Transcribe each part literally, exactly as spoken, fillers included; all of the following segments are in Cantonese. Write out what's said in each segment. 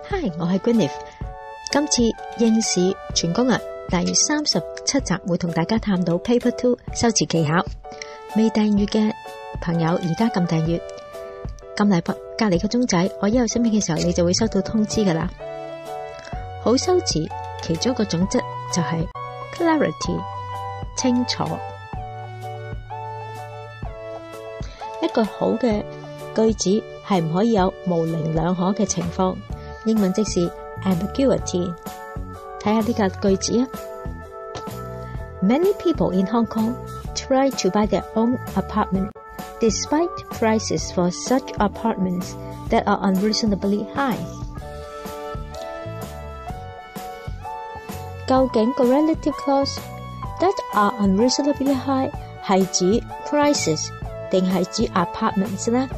Hi， 我係 Gwyneth。今次應試全攻略第三十七集會同大家探討 Paper Two 修辭技巧。未訂閱嘅朋友而家撳訂閱，撳嚟隔離個鐘仔，我一有新片嘅時候你就會收到通知㗎喇。好修辭其中一個準則就係 clarity， 清楚。一個好嘅句子係唔可以有模棱兩可嘅情況，英文即是 ambiguity。睇下呢個句子啊。Many people in Hong Kong try to buy their own apartment, despite prices for such apartments that are unreasonably high。究竟個 relative clause that are unreasonably high 係指 prices 定係指 apartments 呢？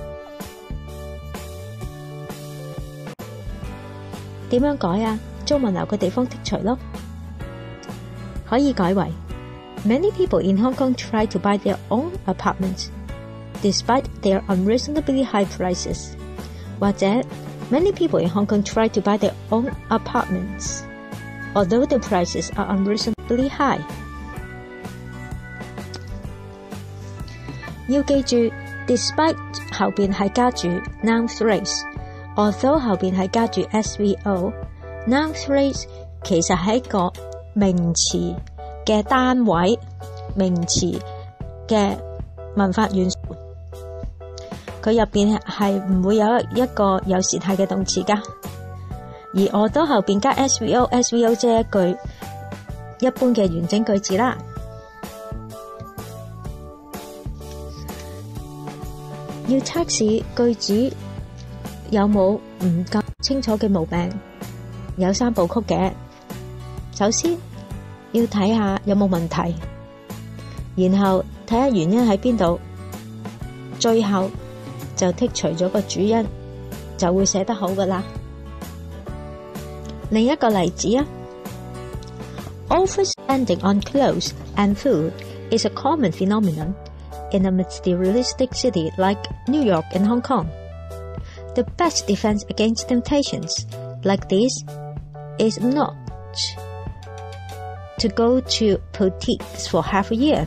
點樣改啊？中文留嘅地方剔除咯，可以改為 Many people in Hong Kong try to buy their own apartments, despite their unreasonably high prices。或者 Many people in Hong Kong try to buy their own apartments, although the prices are unreasonably high。要記住 despite 後邊係加住 noun phrase，although 後邊係加住 S V O。noun phrase 其實係一個名詞嘅單位，名詞嘅文法元素，佢入邊係唔會有一個有時態嘅動詞噶。而although後邊加 S V O，S V O 即係一句一般嘅完整句子啦。要測試句子有冇唔夠清楚嘅毛病，有三部曲嘅。首先要睇下有冇問題，然後睇下原因喺邊度，最後就剔除咗個主因，就會寫得好噶啦。另一個例子啊 ，Overspending on clothes and food is a common phenomenon in a materialistic city like New York and Hong Kong. The best defense against temptations like this is not to go to boutiques for half a year。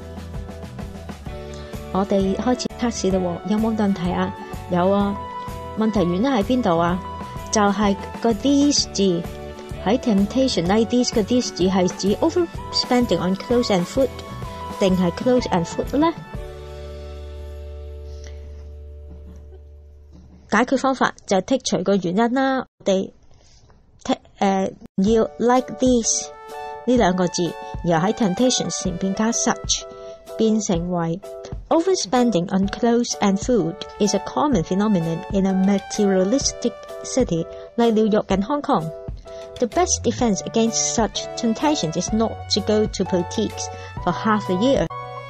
我哋開始測試啦，有冇問題啊？有啊。問題原因喺邊度啊？就係個 this 字喺 temptation like this 個 this 字係指 overspending on clothes and food 定係 clothes and food 咧？解決方法就剔除個原因啦。我哋誒、呃、要 like this 呢兩個字，然後喺 temptation 前邊加 such， 變成為 overspending on clothes and food is a common phenomenon in a materialistic city like New York and Hong Kong. The best defense against such temptations is not to go to boutiques for half a year。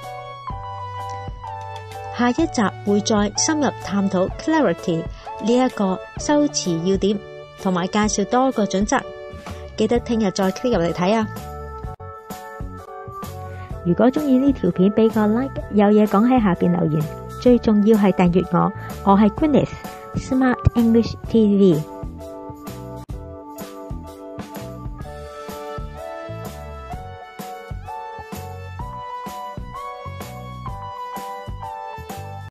下一集會再深入探討 clarity 呢一個修辭要點，同埋介紹多個準則。記得聽日再 click 入嚟睇啊！如果中意呢條片，俾個 like， 有嘢講喺下邊留言。最重要係訂閱我，我係 Gwyneth Smart English T V。